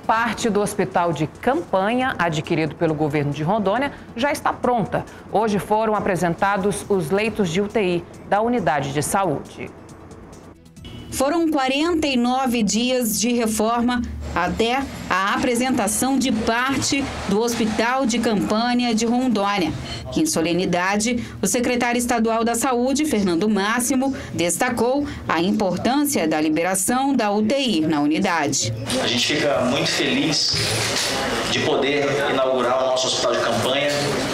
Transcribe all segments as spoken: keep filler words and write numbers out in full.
parte do hospital de campanha, adquirido pelo governo de Rondônia, já está pronta. Hoje foram apresentados os leitos de U T I da unidade de saúde. Foram quarenta e nove dias de reforma até a apresentação de parte do Hospital de Campanha de Rondônia. Em solenidade, o secretário estadual da Saúde, Fernando Máximo, destacou a importância da liberação da U T I na unidade. A gente fica muito feliz de poder inaugurar o nosso Hospital de Campanha,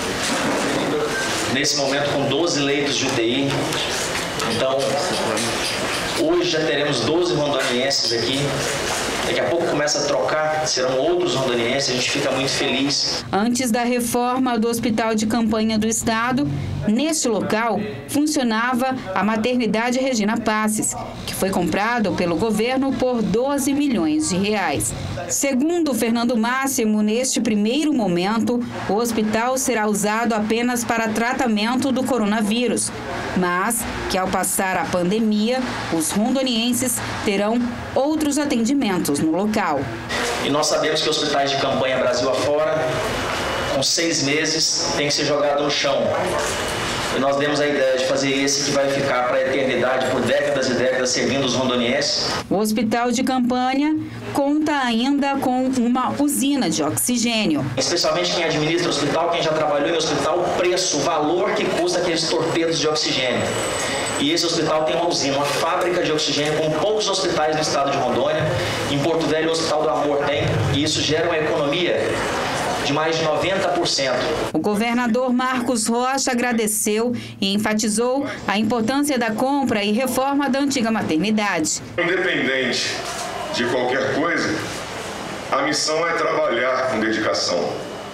nesse momento com doze leitos de U T I. Então, hoje já teremos doze rondonienses aqui. Daqui a pouco começa a trocar, serão outros rondonienses, a gente fica muito feliz. Antes da reforma do Hospital de Campanha do Estado, neste local funcionava a maternidade Regina Passes, que foi comprado pelo governo por doze milhões de reais. Segundo Fernando Máximo, neste primeiro momento, o hospital será usado apenas para tratamento do coronavírus, mas que ao passar a pandemia, os rondonienses terão outros atendimentos no local. E nós sabemos que hospitais de campanha Brasil afora, com seis meses, tem que ser jogado no chão. E nós demos a ideia de fazer esse que vai ficar para a eternidade, por décadas e décadas, servindo os rondonienses. O Hospital de Campanha conta ainda com uma usina de oxigênio. Especialmente quem administra o hospital, quem já trabalhou em hospital, o preço, o valor que custa aqueles torpedos de oxigênio. E esse hospital tem uma usina, uma fábrica de oxigênio, como poucos hospitais no estado de Rondônia. Em Porto Velho, o Hospital do Amor tem, e isso gera uma economia de mais de noventa por cento. O governador Marcos Rocha agradeceu e enfatizou a importância da compra e reforma da antiga maternidade. Independente de qualquer coisa, a missão é trabalhar com dedicação.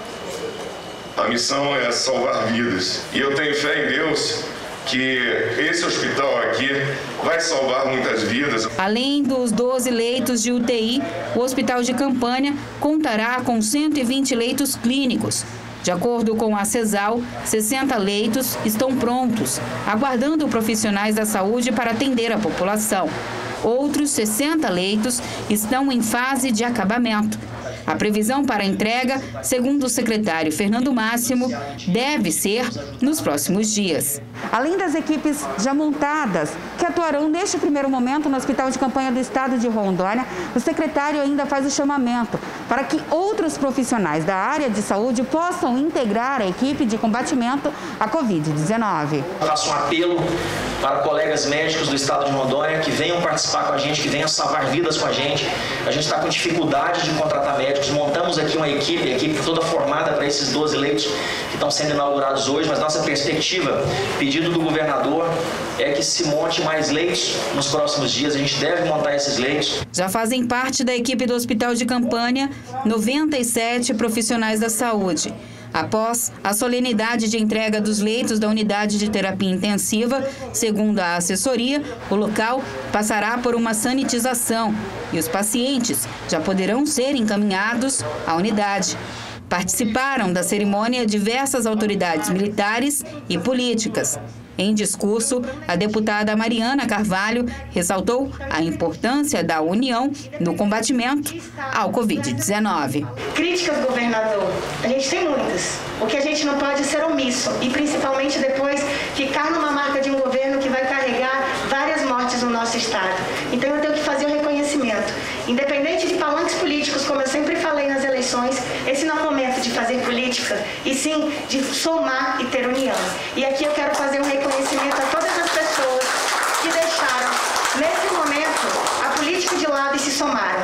A missão é salvar vidas. E eu tenho fé em Deus que esse hospital aqui vai salvar muitas vidas. Além dos doze leitos de U T I, o Hospital de Campanha contará com cento e vinte leitos clínicos. De acordo com a CESAL, sessenta leitos estão prontos, aguardando profissionais da saúde para atender a população. Outros sessenta leitos estão em fase de acabamento. A previsão para a entrega, segundo o secretário Fernando Máximo, deve ser nos próximos dias. Além das equipes já montadas, que atuarão neste primeiro momento no Hospital de Campanha do Estado de Rondônia, o secretário ainda faz o chamamento para que outros profissionais da área de saúde possam integrar a equipe de combatimento à covid dezenove. Faço um apelo para colegas médicos do estado de Rondônia que venham participar com a gente, que venham salvar vidas com a gente. A gente está com dificuldade de contratar médicos, montamos aqui uma equipe, a equipe toda formada para esses doze leitos que estão sendo inaugurados hoje, mas nossa perspectiva, pedido do governador, é que se monte mais leitos nos próximos dias. A gente deve montar esses leitos. Já fazem parte da equipe do Hospital de Campanha noventa e sete profissionais da saúde. Após a solenidade de entrega dos leitos da unidade de terapia intensiva, segundo a assessoria, o local passará por uma sanitização e os pacientes já poderão ser encaminhados à unidade. Participaram da cerimônia diversas autoridades militares e políticas. Em discurso, a deputada Mariana Carvalho ressaltou a importância da união no combatimento ao covid dezenove. Críticas, governador, a gente tem muitas. O que a gente não pode ser omisso e principalmente depois ficar numa marca de um governo que vai carregar várias mortes no nosso estado. Então eu tenho que fazer o reconhecimento. Independente de palanques políticos, como eu sempre falei nas eleições, esse não é o momento de fazer política, e sim de somar e ter união. E aqui eu quero fazer um reconhecimento a todas as pessoas que deixaram, nesse momento, a política de lado e se somaram.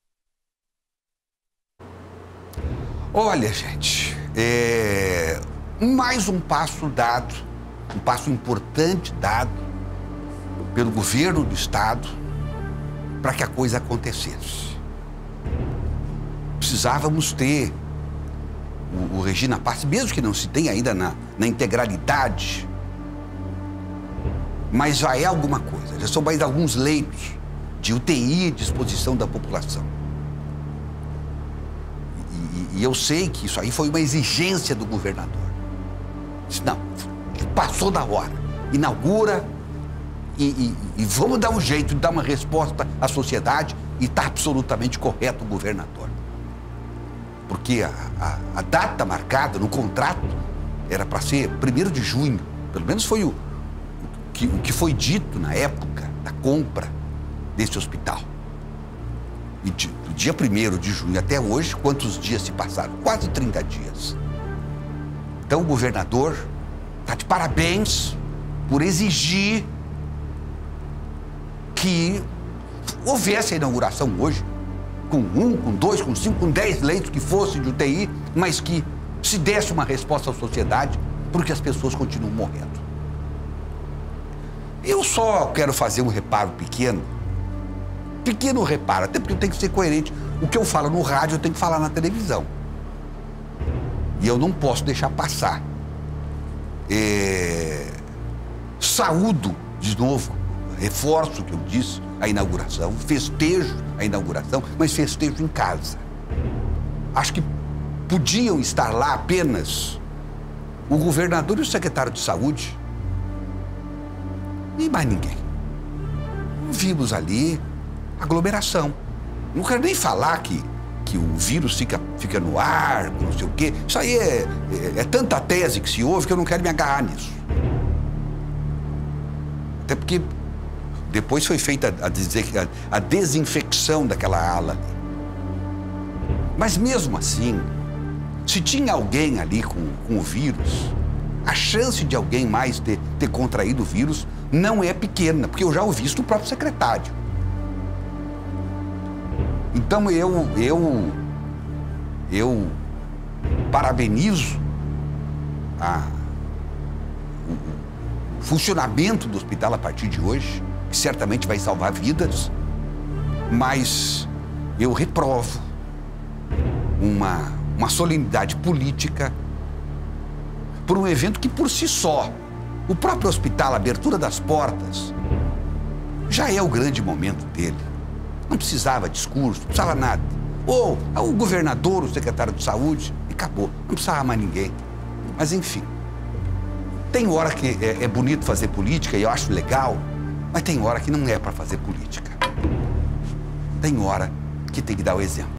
Olha, gente, é mais um passo dado, um passo importante dado pelo governo do estado para que a coisa acontecesse. Precisávamos ter o, o Regina Passes, mesmo que não se tenha ainda na, na integralidade, mas já é alguma coisa, já são mais alguns leitos de U T I à disposição da população. E, e eu sei que isso aí foi uma exigência do governador. Disse, não, passou da hora, inaugura e, e, e vamos dar um jeito de dar uma resposta à sociedade, e está absolutamente correto o governador. porque a, a, a data marcada no contrato era para ser primeiro de junho, pelo menos foi o, o, que, o que foi dito na época da compra desse hospital. E de, do dia primeiro de junho até hoje, quantos dias se passaram? Quase trinta dias. Então o governador está de parabéns por exigir que houvesse a inauguração hoje, com um, com dois, com cinco, com dez leitos que fossem de U T I, mas que se desse uma resposta à sociedade, porque as pessoas continuam morrendo. Eu só quero fazer um reparo pequeno, pequeno reparo, até porque eu tenho que ser coerente. O que eu falo no rádio, eu tenho que falar na televisão. E eu não posso deixar passar. É... Saúdo, de novo, reforço o que eu disse, a inauguração, festejo a inauguração, mas festejo em casa. Acho que podiam estar lá apenas o governador e o secretário de saúde e mais ninguém. Vimos ali aglomeração. Não quero nem falar que, que o vírus fica, fica no ar, não sei o quê. Isso aí é, é, é tanta tese que se ouve que eu não quero me agarrar nisso. Até porque depois foi feita a, a desinfecção daquela ala ali. Mas mesmo assim, se tinha alguém ali com, com o vírus, a chance de alguém mais ter, ter contraído o vírus não é pequena, porque eu já ouvi isso do próprio secretário. Então eu, eu, eu parabenizo a, o, o funcionamento do hospital a partir de hoje, que certamente vai salvar vidas, mas eu reprovo uma, uma solenidade política por um evento que, por si só, o próprio hospital, a abertura das portas, já é o grande momento dele. Não precisava discurso, não precisava nada. Ou o governador, o secretário de saúde, e acabou. Não precisava mais ninguém. Mas, enfim, tem hora que é, é bonito fazer política, e eu acho legal, mas tem hora que não é para fazer política. Tem hora que tem que dar o exemplo.